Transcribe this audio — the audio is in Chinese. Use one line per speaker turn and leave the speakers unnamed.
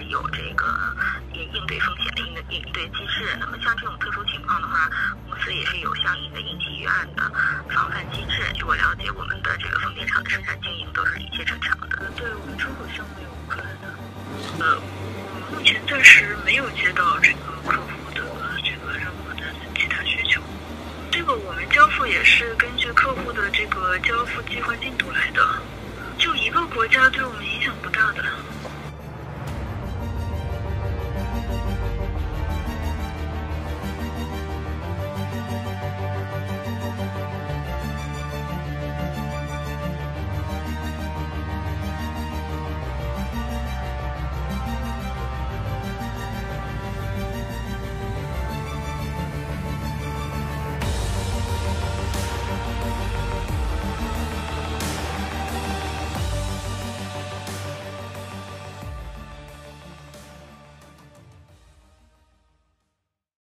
有这个应对风险的应对机制。那么像这种特殊情况的话，公司也是有相应的应急预案的防范机制。据我了解，我们的这个风电场的生产经营都是一切正常的。
对我们出口项目有关的。我目前暂时没有接到这个客户的这个任何的其他需求。这个我们交付也是根据客户的这个交付计划进度来的，就一个国家对我们影响不大的。